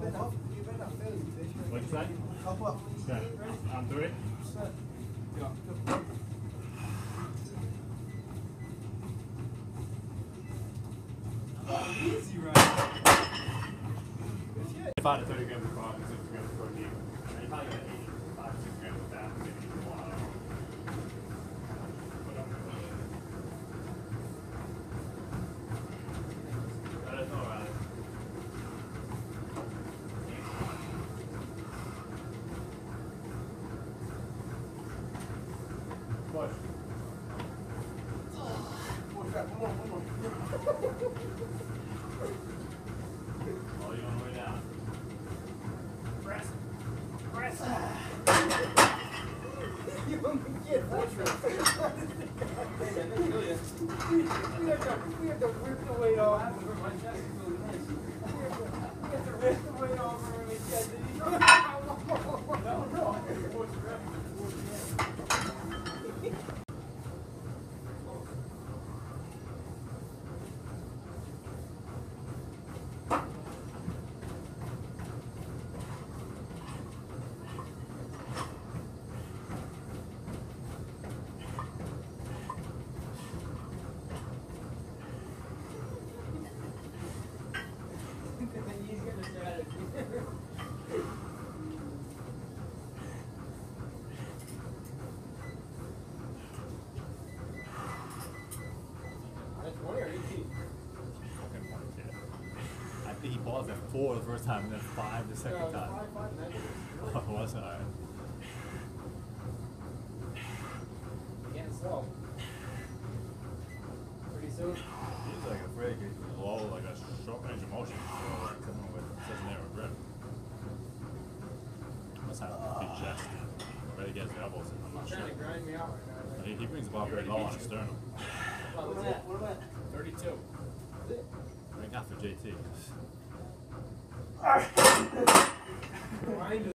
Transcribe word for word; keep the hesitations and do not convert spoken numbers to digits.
What'd you say? Okay. I'm three. Easy, right? If I had a thirty grams of coffee, six grams of protein, you probably get eighty-five, six grams of fat, maybe one of them. But it's all right. Push. Oh, you're on the way down. Press. Press. You want me to get We have to rip the weight off. My chest is really nice. We have to rip the weight off for my chest. No, no. I think he paused at four the first time and then five the second time. Oh, it wasn't alright. Getting slow. Pretty soon. He's like afraid he's low, like a short range of motion. So like someone with such a narrow grip. Must have a big chest. Ready to get his elbows in. I'm not sure. Trying to grind me out right now. He, he brings the ball very low on his sternum. What am I at? What am I at? thirty-two. Right now for J T.